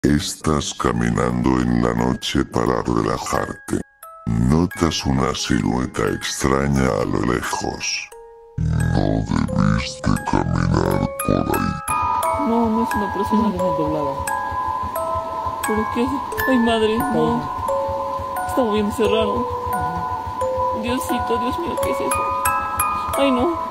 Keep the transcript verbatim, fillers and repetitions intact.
Estás caminando en la noche para relajarte. Notas una silueta extraña a lo lejos. No debiste caminar por ahí. No, no es una persona doblada. ¿Pero qué es? Ay, madre, no. Está moviéndose raro. Diosito, Dios mío, ¿qué es eso? Ay, no.